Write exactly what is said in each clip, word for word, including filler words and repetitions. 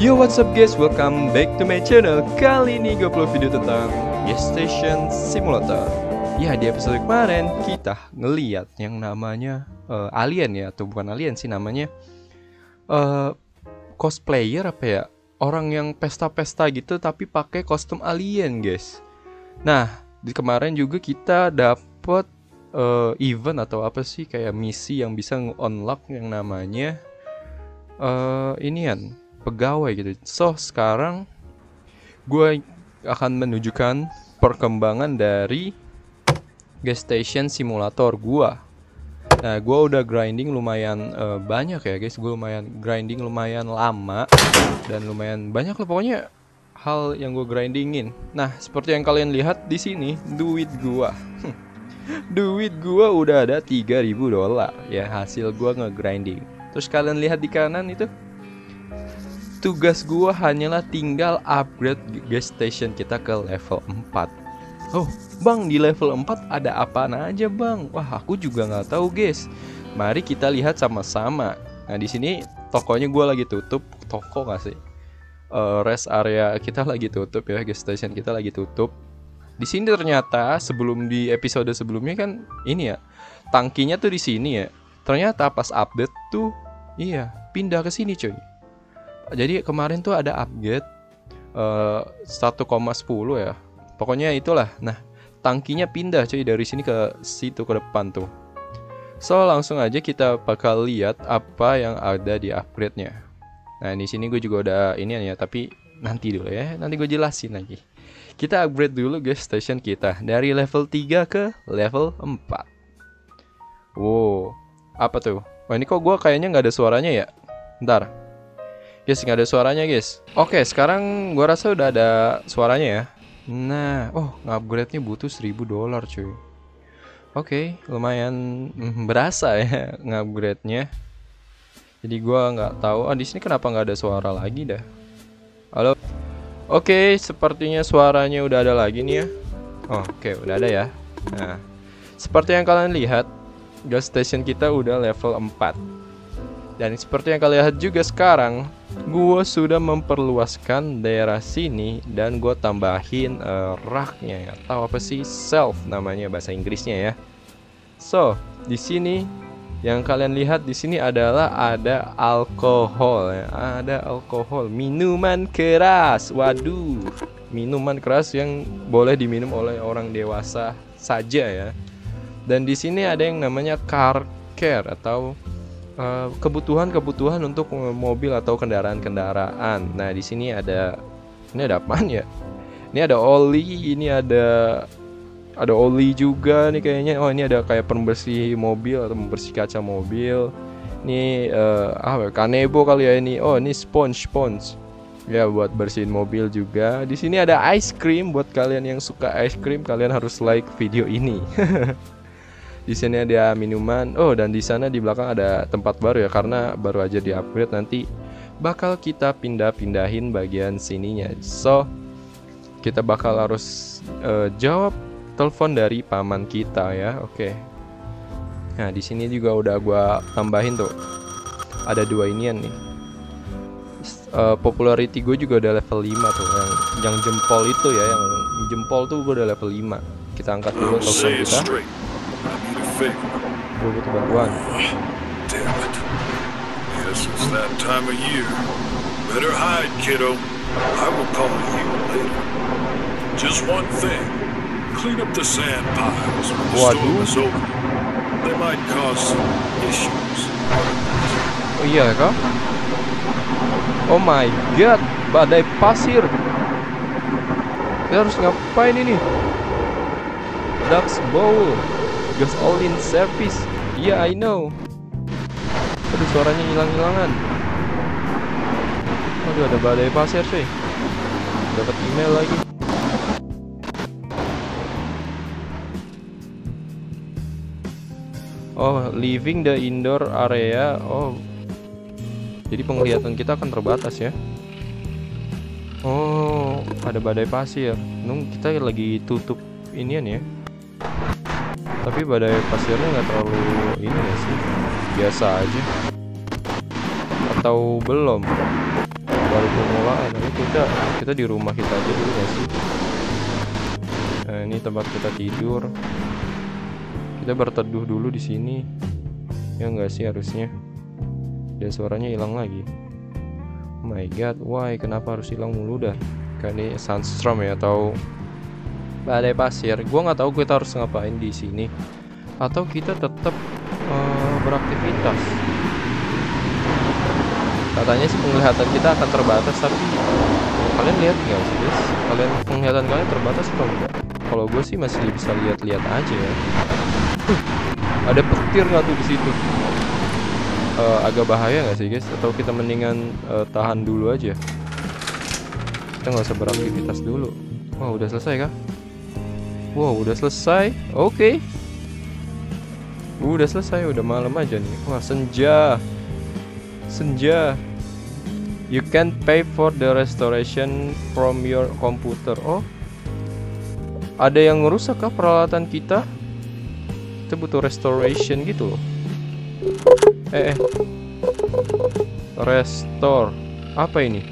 Yo, what's up guys, welcome back to my channel. Kali ini gue upload video tentang Gas Station Simulator. Ya, di episode kemarin kita ngeliat yang namanya uh, alien ya, atau bukan alien sih namanya uh, cosplayer apa ya, orang yang pesta-pesta gitu tapi pakai kostum alien guys. Nah, di kemarin juga kita dapet uh, event atau apa sih, kayak misi yang bisa nge-unlock yang namanya uh, inian pegawai gitu. So sekarang gue akan menunjukkan perkembangan dari Gas Station Simulator gue. Nah, gue udah grinding lumayan uh, banyak ya guys. Gue lumayan grinding lumayan lama dan lumayan banyak lah pokoknya hal yang gue grindingin. Nah, seperti yang kalian lihat di sini, duit gue, duit gue udah ada tiga ribu dolar ya, hasil gue nge-grinding. Terus kalian lihat di kanan itu, tugas gua hanyalah tinggal upgrade gas station kita ke level empat. Oh, bang, di level empat ada apa aja, bang? Wah, aku juga nggak tahu, guys. Mari kita lihat sama-sama. Nah, di sini tokonya gua lagi tutup. Toko nggak sih? Uh, rest area kita lagi tutup ya, gas station kita lagi tutup. Di sini ternyata sebelum di episode sebelumnya kan ini ya, tangkinya tuh di sini ya. Ternyata pas update tuh, iya, pindah ke sini, coy. Jadi kemarin tuh ada upgrade uh, satu koma sepuluh ya. Pokoknya itulah. Nah, tangkinya pindah cuy dari sini ke situ ke depan tuh. So, langsung aja kita bakal lihat apa yang ada di upgrade-nya. Nah, di sini gue juga udah ini ya, tapi nanti dulu ya. Nanti gue jelasin lagi. Kita upgrade dulu gas station kita dari level tiga ke level empat. Wow, apa tuh? Wah, ini kok gue kayaknya nggak ada suaranya ya? Bentar. Guys, nggak ada suaranya guys. Oke, sekarang gua rasa udah ada suaranya ya. Nah, oh, upgrade-nya butuh seribu dolar cuy. Oke, lumayan mm, berasa ya ngupgrade-nya. Jadi gua nggak tahu. Ah, di sini kenapa nggak ada suara lagi dah? Halo. Oke, sepertinya suaranya udah ada lagi nih ya. Oh, oke, udah ada ya. Nah, seperti yang kalian lihat, gas station kita udah level empat. Dan seperti yang kalian lihat juga sekarang, gue sudah memperluaskan daerah sini dan gue tambahin uh, raknya ya, atau apa sih, shelf namanya bahasa Inggrisnya ya. So di sini yang kalian lihat di sini adalah ada alkohol ya, ada alkohol, minuman keras. Waduh, minuman keras yang boleh diminum oleh orang dewasa saja ya. Dan di sini ada yang namanya car care atau kebutuhan-kebutuhan untuk mobil atau kendaraan-kendaraan. Nah, di sini ada, ini ada apaan ya? Ini ada oli, ini ada ada oli juga nih kayaknya. Oh, ini ada kayak pembersih mobil atau pembersih kaca mobil. Ini uh, ah kanebo kali ya ini. Oh, ini sponge sponge. Ya, buat bersihin mobil juga. Di sini ada ice cream buat kalian yang suka ice cream, kalian harus like video ini. Di sini ada minuman. Oh, dan di sana di belakang ada tempat baru ya, karena baru aja di-upgrade. Nanti bakal kita pindah-pindahin bagian sininya. So, kita bakal harus uh, jawab telepon dari paman kita ya. Oke. Okay. Nah, di sini juga udah gua tambahin tuh. Ada dua inian nih. Uh, popularity gue juga udah level lima tuh, yang yang jempol itu ya, yang jempol tuh gue udah level lima. Kita angkat dulu telepon kita. Gue butuh bantuan. Damn it. Yes, it's that time of year. Better hide, kiddo. I will call you later. Just one thing. Clean up the sand piles when the storm is over. They might cause some issues. Oh iya kah? Oh my god, badai pasir. Kita harus ngapain ini? Duck's Bowl, gas all-in service. Iya, yeah, I know. Aduh, suaranya hilang-hilangan. Aduh, ada badai pasir sih. Dapat email lagi. Oh, leaving the indoor area. Oh, jadi penglihatan kita akan terbatas ya. Oh, ada badai pasir. Nung kita lagi tutup inian ya. Tapi badai pasirnya nggak terlalu ini ya sih, biasa aja. Atau belum? Baru Nah, ini kita kita di rumah kita aja dulu gak sih? Nah, ini tempat kita tidur. Kita berteduh dulu di sini. Ya enggak sih harusnya. Dan suaranya hilang lagi. Oh my god, why? Kenapa harus hilang mulu dah? Kayak ini sandstorm ya atau badai pasir. Gua nggak tahu kita harus ngapain di sini. Atau kita tetap uh, beraktivitas. Katanya sih penglihatan kita akan terbatas, tapi kalian lihat nggak sih guys? Kalian penglihatan kalian terbatas atau enggak? Kalau gue sih masih bisa lihat-lihat aja ya. Ada petir nggak tuh di situ? Uh, agak bahaya nggak sih guys? Atau kita mendingan uh, tahan dulu aja? Kita nggak usah beraktivitas dulu. Wah, udah selesai kah? Wow, udah selesai. Oke. Okay. Udah selesai, udah malam aja nih. Wah, senja. Senja. You can pay for the restoration from your computer. Oh, ada yang ngerusak kah peralatan kita? Kita butuh restoration gitu loh. Eh, eh. Restore. Apa ini?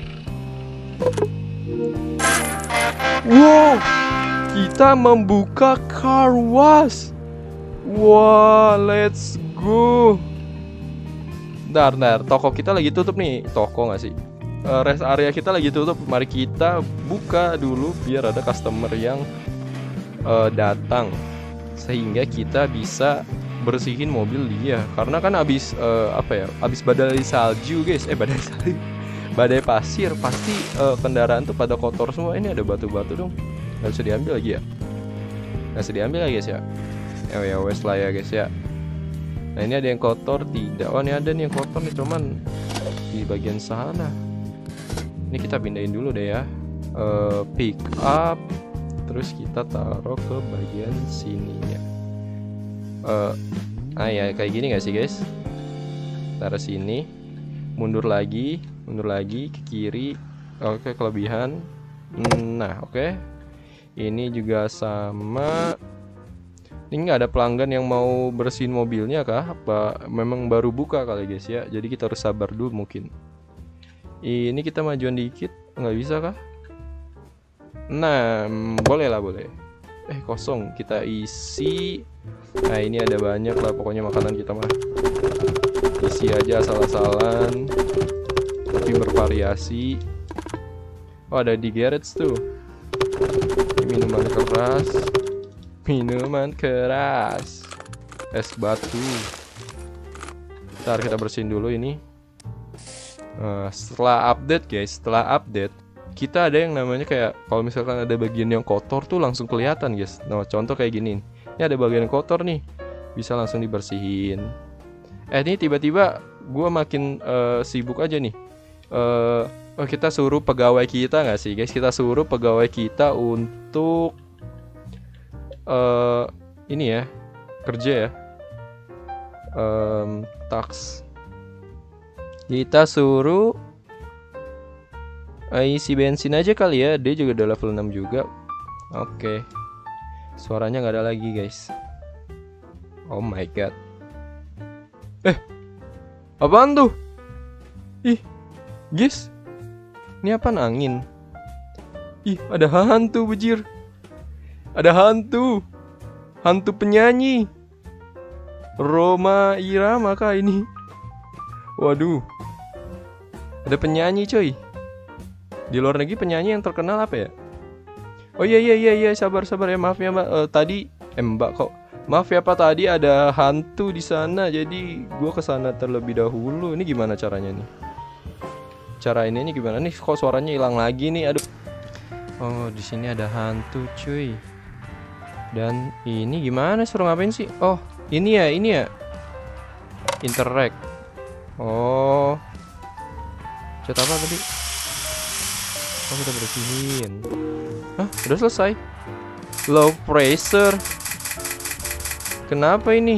Wow, kita membuka car wash. Wah, wow, let's go. Bentar, bentar, toko kita lagi tutup nih. Toko nggak sih? Uh, rest area kita lagi tutup. Mari kita buka dulu biar ada customer yang uh, datang, sehingga kita bisa bersihin mobil dia. Karena kan abis uh, apa ya? Abis badai salju guys. Eh badai salju, badai pasir. Pasti uh, kendaraan tuh pada kotor semua. Ini ada batu-batu dong. Nggak bisa diambil lagi ya? Nggak bisa diambil lagi guys ya? Oh ya wes lah ya guys ya. Nah ini ada yang kotor tidak? Oh ini ada nih yang kotor nih, cuman di bagian sana. Ini kita pindahin dulu deh ya. uh, Pick up. Terus kita taruh ke bagian sininya. uh, Ah ya kayak gini gak sih guys? Taruh sini. Mundur lagi. Mundur lagi ke kiri. Oke, kelebihan. Nah oke. Ini juga sama. Ini nggak ada pelanggan yang mau bersihin mobilnya kah? Apa memang baru buka kali guys ya? Jadi kita harus sabar dulu mungkin. Ini kita majuan dikit, nggak bisa kah? Nah, boleh lah boleh. Eh kosong, kita isi. Nah ini ada banyak lah pokoknya makanan kita mah. Isi aja asal-asalan, tapi bervariasi. Oh ada di garage tuh. Ini minuman keras. Minuman keras, es batu. Ntar kita bersihin dulu ini. uh, Setelah update guys, setelah update kita ada yang namanya kayak kalau misalkan ada bagian yang kotor tuh langsung kelihatan guys. Nah contoh kayak gini. Ini ada bagian kotor nih, bisa langsung dibersihin. Eh ini tiba-tiba gue makin uh, sibuk aja nih. uh, oh, Kita suruh pegawai kita nggak sih guys? Kita suruh pegawai kita untuk Uh, ini ya kerja ya, um, tax. Kita suruh uh, isi bensin aja kali ya. Dia juga udah level enam juga. Oke, okay. Suaranya nggak ada lagi guys. Oh my god. Eh, apaan tuh? Ih, guys, ini apaan angin? Ih, ada hantu bujir. Ada hantu. Hantu penyanyi Rhoma Irama kah ini? Waduh. Ada penyanyi coy. Di luar negeri penyanyi yang terkenal apa ya? Oh iya iya iya iya sabar sabar ya, maaf ya mbak. Uh, tadi eh mbak kok. Maaf ya pak, tadi ada hantu di sana. Jadi gua kesana terlebih dahulu. Ini gimana caranya nih? Cara ini nih gimana nih? Kok suaranya hilang lagi nih? Aduh. Oh di sini ada hantu cuy. Dan ini gimana, suruh ngapain sih? Oh ini ya, ini ya interact. Oh cat apa tadi? Oh kita bersihin. Hah udah selesai. Low pressure. Kenapa ini?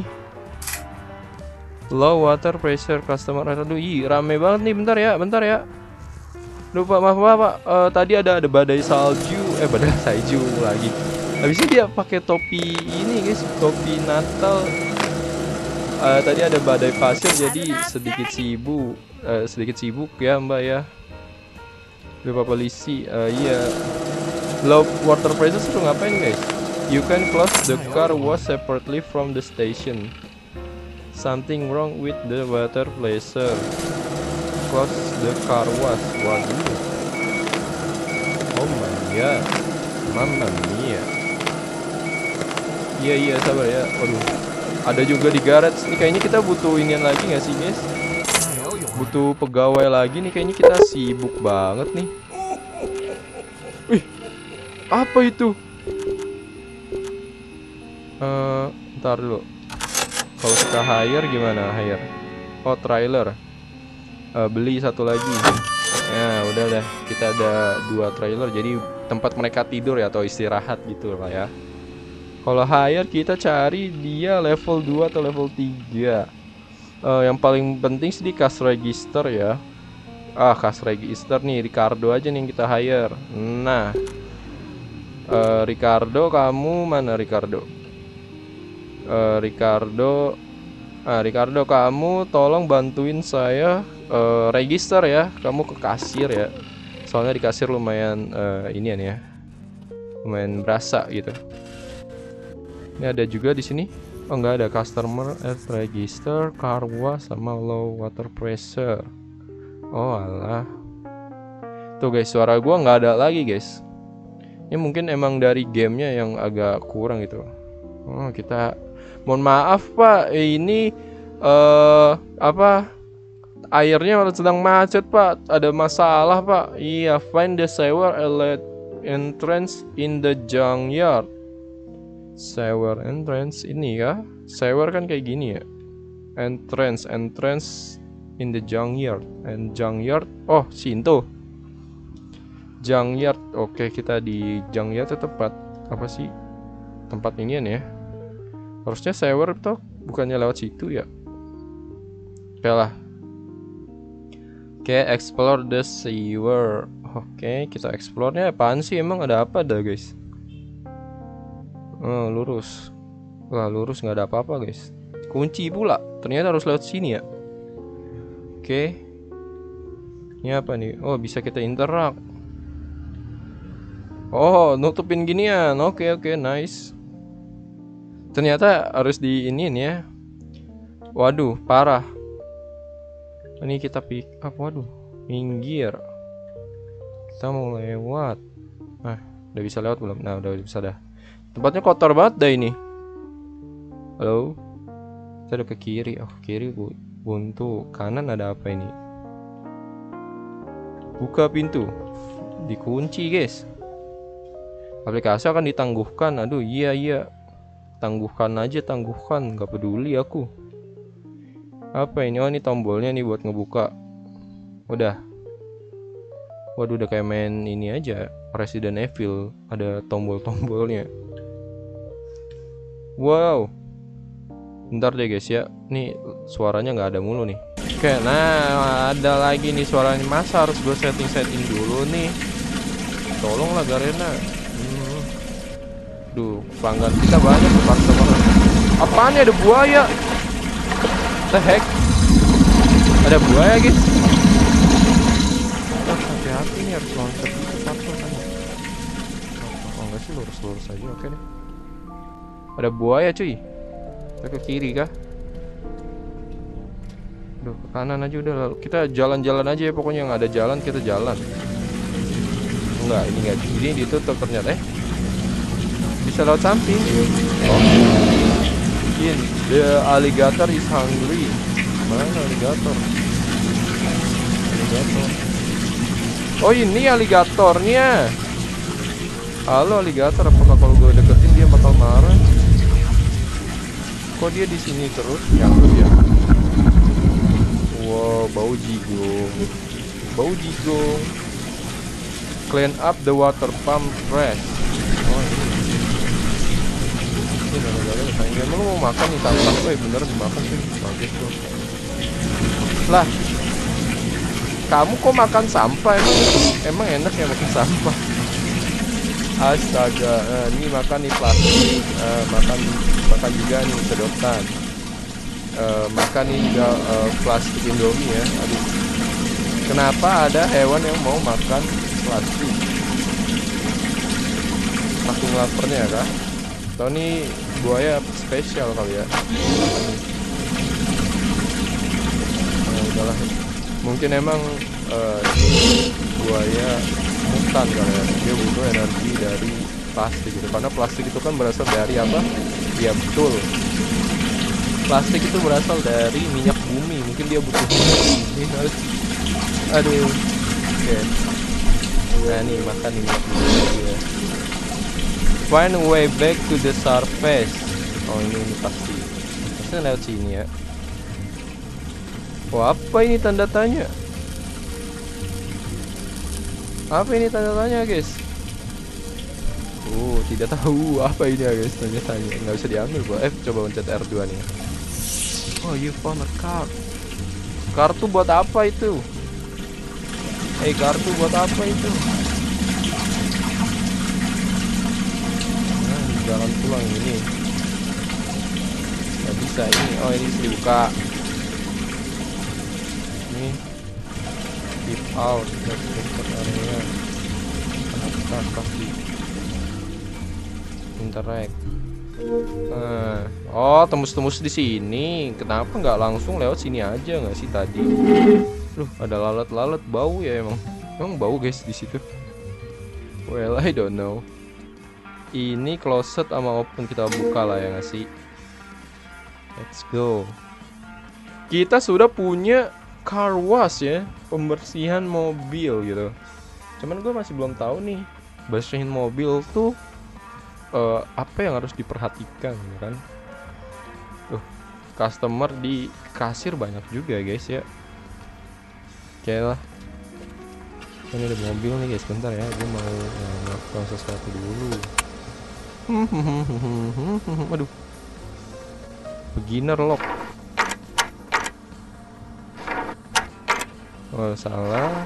Low water pressure customer. Aduh ih rame banget nih. Bentar ya, bentar ya. Lupa maaf maaf pak. Uh, tadi ada ada badai salju. Eh badai salju lagi. Habisnya dia pakai topi ini guys, topi Natal. Uh, tadi ada badai pasir jadi sedikit sibuk, uh, sedikit sibuk ya mbak ya. Lupa polisi. Uh, iya. Low water pressure suruh ngapain guys? You can close the car wash separately from the station. Something wrong with the water pressure. Close the car wash. Waduh. Oh my god. Mamma mia. Iya iya sabar ya. Waduh. Ada juga di garage. Ini kayaknya kita butuh inian lagi nggak sih guys? Butuh pegawai lagi nih, kayaknya kita sibuk banget nih. Wih, apa itu? Uh, ntar dulu. Kalau kita hire gimana? Hire. Oh, trailer. Uh, beli satu lagi. Ya, udah deh. Kita ada dua trailer, jadi tempat mereka tidur ya atau istirahat gitu lah ya. Kalau hire kita cari dia level dua atau level tiga. Uh, yang paling penting sih di cash register ya. Ah, cash register nih, Ricardo aja nih yang kita hire. Nah, uh, Ricardo, kamu mana Ricardo? Uh, Ricardo, ah Ricardo kamu tolong bantuin saya uh, register ya. Kamu ke kasir ya. Soalnya di kasir lumayan uh, inian ya, lumayan berasa gitu. Ini ada juga di sini. Oh nggak ada, customer at register, car wash, sama low water pressure. Oh alah. Tuh guys, suara gua nggak ada lagi guys. Ini mungkin emang dari gamenya yang agak kurang gitu. Oh kita, mohon maaf pak, ini uh, apa? Airnya sedang macet pak, ada masalah pak. Iya, find the sewer outlet entrance in the junkyard. Sewer entrance ini ya, sewer kan kayak gini ya. Entrance, entrance in the junkyard, and junkyard. Oh, Sinto. Junkyard. Oke, kita di junkyard itu tempat apa sih? Tempat inian ya. Harusnya sewer tuh bukannya lewat situ ya. Oke lah. Oke, explore the sewer. Oke, kita explore-nya apaan sih? Emang ada apa dah guys? Oh, lurus. Wah, lurus nggak ada apa-apa guys. Kunci pula. Ternyata harus lewat sini ya. Oke. Ini apa nih? Oh, bisa kita interact. Oh, nutupin ginian. Oke, oke, nice. Ternyata harus di iniin ya. Waduh, parah. Ini kita pick up. Waduh, minggir. Kita mau lewat. Nah, udah bisa lewat belum? Nah, udah bisa dah. Tempatnya kotor banget dah ini. Halo. Kita ada ke kiri. Oh, kiri bu buntu. Kanan ada apa ini? Buka pintu. Dikunci guys. Aplikasi akan ditangguhkan. Aduh, iya iya. Tangguhkan aja, tangguhkan. Gak peduli aku. Apa ini? Oh, ini tombolnya nih buat ngebuka. Udah. Waduh, udah kayak main ini aja, Resident Evil. Ada tombol-tombolnya. Wow. Bentar deh guys ya. Nih suaranya nggak ada mulu nih. Oke, nah ada lagi nih suaranya. Masa harus gue setting-setting dulu nih? Tolonglah Garena. Hmm. Duh, pelanggan kita banyak, terpaksa banget. Apaan ya, ada buaya? The heck? Ada buaya guys. Hati-hati nih, harus loncat gitu patro kan. Oh enggak sih, lurus-lurus aja. Oke deh. Ada buaya cuy. Kita ke kiri kah? Duh, ke kanan aja udah. Lalu kita jalan-jalan aja ya, pokoknya yang ada jalan kita jalan. Enggak, ini enggak. Ini ditutup ternyata. Eh, bisa lewat samping. Oh, in the alligator is hungry. Mana alligator? Alligator. Oh, ini alligatornya. Halo alligator, apakah kalau gue deketin dia bakal marah? Kok dia di sini terus? Nyangkut ya. Wow, bau jigong. Bau jigong. Clean up the water pump fresh. Oh, ini. Ini gara-gara sayangnya. Lu mau makan nih sampah? Eh, bener dimakan sih. Bagus tuh. Lah, kamu kok makan sampah? Emang emang enak ya makan sampah? Astaga, nah, ini makan nih plastik, uh, makan makan juga nih sedotan, uh, makan nih juga uh, plastik Indomie ya. Aduh, Kenapa ada hewan yang mau makan plastik? Saking laparnya kah? Atau ini buaya spesial kali ya? Nah, udahlah. Mungkin emang uh, ini buaya mutan kali ya. Dia butuh energi dari plastik gitu. Karena plastik itu kan berasal dari apa? Ya betul. Plastik itu berasal dari minyak bumi. Mungkin dia butuh ini harus. Aduh. Oke. Okay. Nah nih makan ini minyak bumi ya. Find a way back to the surface. Oh ini, ini pasti. Pasti lewat sini ya. Wah apa ini tanda tanya? Apa ini tanda tanya guys? Oh tidak tahu apa ini ya guys, tanya tanya. Nggak bisa diambil gua. Eh coba pencet R dua nih. Oh you found a card. Kartu buat apa itu? Eh hey, kartu buat apa itu? Nah, jalan pulang ini. Nggak bisa ini. Oh ini bisa dibuka. Ini keep out dari area. Apa pasti interact. Nah, oh tembus-tembus di sini. Kenapa nggak langsung lewat sini aja nggak sih tadi? Loh, ada lalat-lalat bau ya emang. Emang bau guys di situ. Well, I don't know. Ini closet sama open kita buka lah ya nggak sih? Let's go. Kita sudah punya car wash ya, pembersihan mobil gitu. Cuman gue masih belum tahu nih, bersihin mobil tuh uh, apa yang harus diperhatikan kan? Tuh, customer di kasir banyak juga guys ya. Oke lah. Ini ada mobil nih guys, bentar ya, gue mau melakukan sesuatu dulu. Aduh, beginner lock. Oh salah.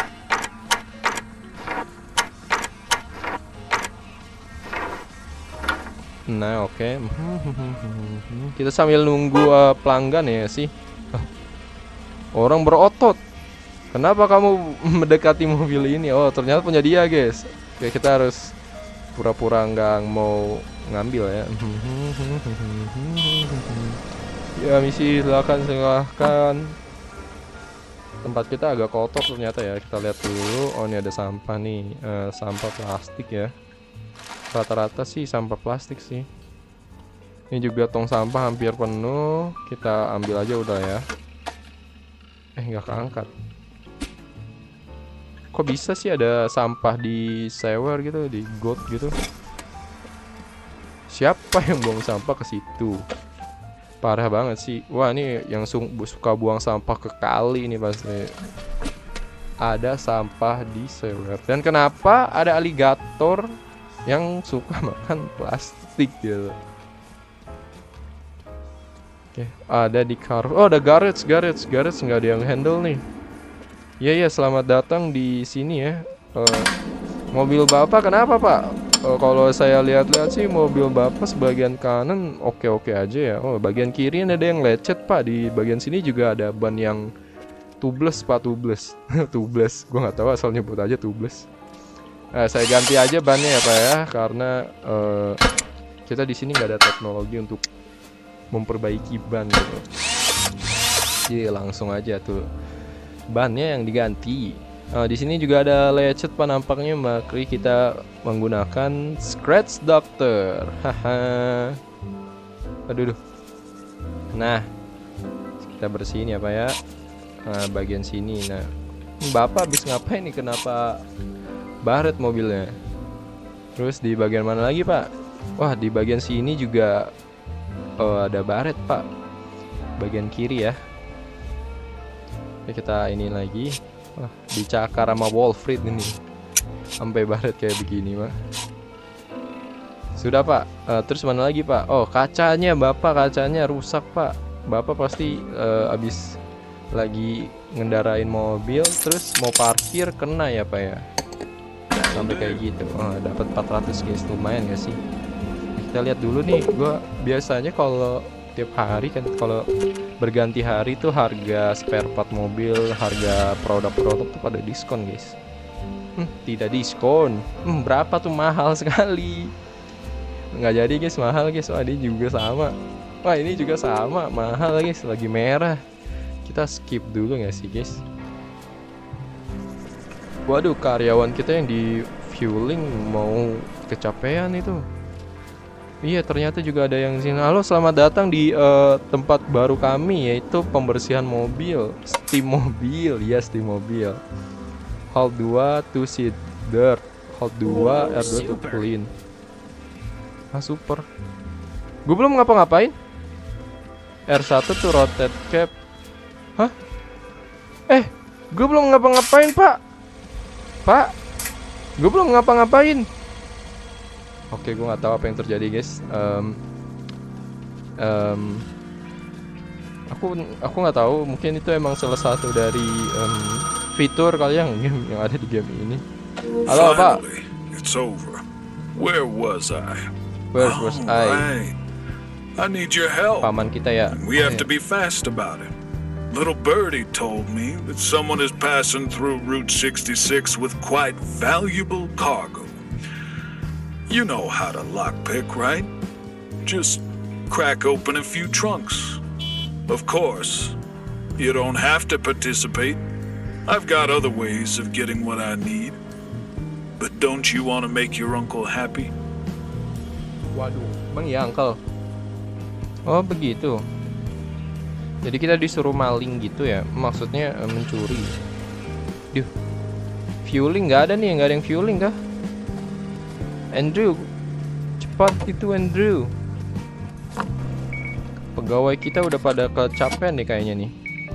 Nah oke, okay. Kita sambil nunggu uh, pelanggan ya sih. Orang berotot. Kenapa kamu mendekati mobil ini? Oh ternyata punya dia guys. Oke kita harus pura-pura nggak mau ngambil ya. Ya misi silakan silahkan. Tempat kita agak kotor ternyata ya. Kita lihat dulu. Oh ini ada sampah nih, uh, sampah plastik ya. Rata-rata sih sampah plastik sih. Ini juga tong sampah hampir penuh. Kita ambil aja udah ya. Eh nggak keangkat. Kok bisa sih ada sampah di sewer gitu, di got gitu? Siapa yang buang sampah ke situ? Parah banget sih. Wah ini yang suka buang sampah ke kali ini pasti. Ada sampah di sewer. Dan kenapa ada aligator yang suka makan plastik gitu? Oke, ada di car. Oh ada garage, garage, garage nggak ada yang handle nih. Iya ya, selamat datang di sini ya. Uh, mobil bapak kenapa pak? Uh, kalau saya lihat-lihat sih mobil bapak sebagian kanan oke-oke aja ya. Oh bagian kiri ada yang lecet pak. Di bagian sini juga ada ban yang tubeless pak, tubeless. Tubeless, gue nggak tahu asal nyebut aja tubeless. Nah, saya ganti aja bannya ya pak ya, karena uh, kita di sini nggak ada teknologi untuk memperbaiki ban gitu. Jadi langsung aja tuh bannya yang diganti. Uh, di sini juga ada lecet pak nampaknya, maka kita menggunakan scratch doctor. Haha. Aduh, aduh. Nah, kita bersihin ya pak ya. Nah, bagian sini. Nah, bapak habis ngapain nih? Kenapa baret mobilnya? Terus di bagian mana lagi pak? Wah di bagian sini juga oh, ada baret pak. Bagian kiri ya. Oke, kita ini lagi. Wah, dicakar sama Wolfrid ini. Sampai baret kayak begini, Pak. Sudah, Pak. Uh, terus mana lagi, Pak? Oh, kacanya, Bapak kacanya rusak, Pak. Bapak pasti uh, abis lagi ngendarain mobil terus mau parkir kena ya, Pak ya. Sampai kayak gitu. Oh, dapat empat ratus guys, lumayan gak sih? Kita lihat dulu nih. Gua biasanya kalau tiap hari kan, kalau berganti hari tuh harga spare part mobil, harga produk-produk tuh pada diskon guys. Hmm, tidak diskon. Hmm, berapa tuh, mahal sekali. Nggak jadi guys, mahal guys. Wah, ini juga sama. Wah, ini juga sama, mahal guys, lagi merah. Kita skip dulu nggak sih guys? Waduh, karyawan kita yang di fueling mau kecapean itu. Iya, ternyata juga ada yang sini. Halo, selamat datang di uh, tempat baru kami, yaitu pembersihan mobil, steam mobil. Ya, steam mobil. Hall dua to seat dirt, Hall dua R dua to clean. Ah, super. Gue belum ngapa-ngapain. R satu to rotate cap. Hah? Eh, gue belum ngapa-ngapain, Pak. Pak, gue belum ngapa-ngapain. Oke, gue nggak tahu apa yang terjadi guys. Um, um, aku aku nggak tahu. Mungkin itu emang salah satu dari um, fitur kali yang yang ada di game ini. Halo Pak. It's over. Where was I? Where was I? Right. I need your help. Paman kita ya. We have to be fast about it. Little birdie told me that someone is passing through Route sixty-six with quite valuable cargo. You know how to lockpick, right? Just crack open a few trunks. Of course, you don't have to participate. I've got other ways of getting what I need. But don't you want to make your uncle happy? Waduh, bang ya uncle. Oh begitu. Jadi kita disuruh maling gitu ya? Maksudnya uh, mencuri. Duh, fueling nggak ada nih, nggak ada yang fueling kah? Andrew, cepat itu Andrew. Pegawai kita udah pada kecapean nih kayaknya nih.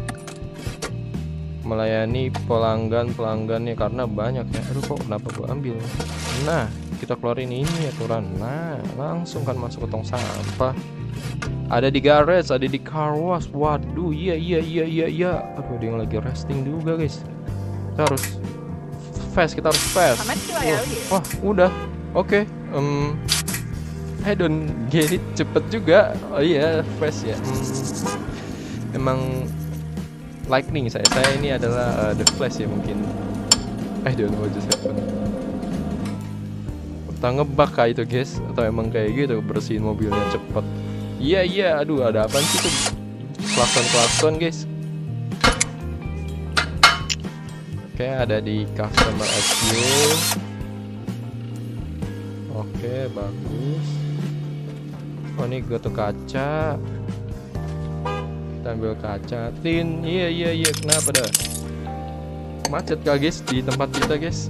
Melayani pelanggan-pelanggannya karena banyak ya. Aduh, kok kenapa gua ambil? Nah, kita keluarin ini aturan. Nah, langsung kan masuk ke tong sampah. Ada di garage, ada di car wash. Waduh, iya iya iya iya iya. Aduh, dia yang lagi resting juga guys. Kita harus fast, kita harus fast. Wah, wah udah. Oke, okay. um, I don't get it, cepet juga. Oh iya, fast ya. Hmm, emang lightning saya. Saya ini adalah uh, the flash ya mungkin. I don't know what just happened. Kita ngebug kah itu guys? Atau emang kayak gitu bersihin mobilnya cepet? Iya iya, aduh ada apa sih tuh? Klakson-klakson guys. Oke, okay, ada di customer S U. Oke, bagus. Oh, ini gue tuh kaca. Kita ambil kaca. Tin, iya iya iya, kenapa dah? Macet kah guys di tempat kita guys?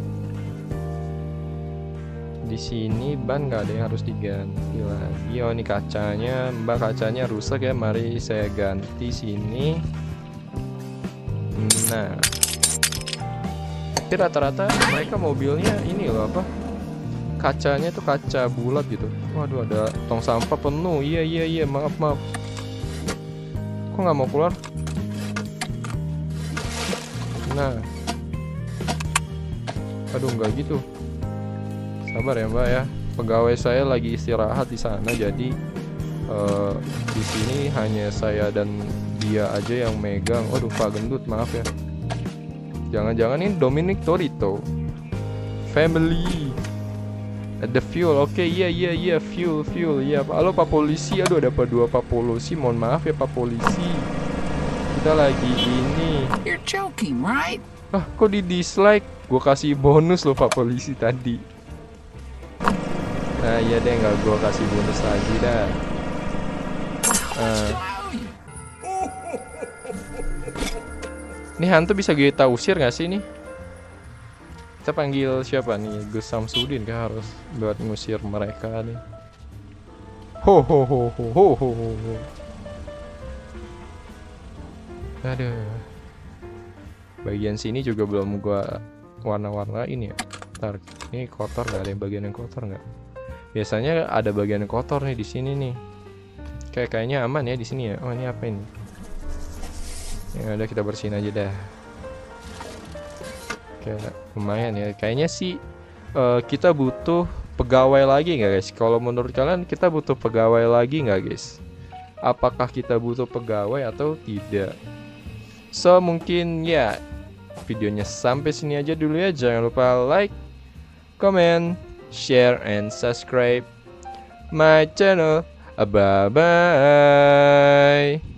Di sini ban nggak ada yang harus diganti lagi. Oh, ini kacanya, mbak kacanya rusak ya. Mari saya ganti sini. Nah, tapi rata-rata mereka mobilnya ini loh apa? Kacanya tuh kaca bulat gitu. Waduh, ada tong sampah penuh. Iya iya iya, maaf maaf. Kok nggak mau keluar? Nah, aduh nggak gitu. Sabar ya mbak ya. Pegawai saya lagi istirahat di sana, jadi uh, di sini hanya saya dan dia aja yang megang. Waduh Pak Gendut, maaf ya. Jangan-jangan ini Dominic Torito family. Ada fuel, oke okay, iya iya iya fuel fuel iya. Halo Pak Polisi, aduh ada apa dua Pak Polisi, mohon maaf ya Pak Polisi. Kita lagi ini. You're joking, right? Ah, kok di dislike? Gue kasih bonus loh Pak Polisi tadi. Nah iya deh, nggak gue kasih bonus lagi dah. Nah. Ini hantu bisa kita usir nggak sih nih? Kita panggil siapa nih? Gus Samsudin kah harus buat ngusir mereka nih? Ho ho ho ho ho ho ho. Aduh. Bagian sini juga belum gua warna-warnain ya. Ntar, ini kotor nggak? Ada yang bagian yang kotor nggak? Biasanya ada bagian yang kotor nih di sini nih. Kayak kayaknya aman ya di sini ya. Oh ini apa ini? Ya udah kita bersihin aja dah. Kayak lumayan ya. Kayaknya sih uh, kita butuh pegawai lagi nggak guys? Kalau menurut kalian kita butuh pegawai lagi nggak guys? apakah kita butuh pegawai atau tidak. So mungkin ya videonya sampai sini aja dulu ya. Jangan lupa like, comment, share, and subscribe my channel. Bye bye.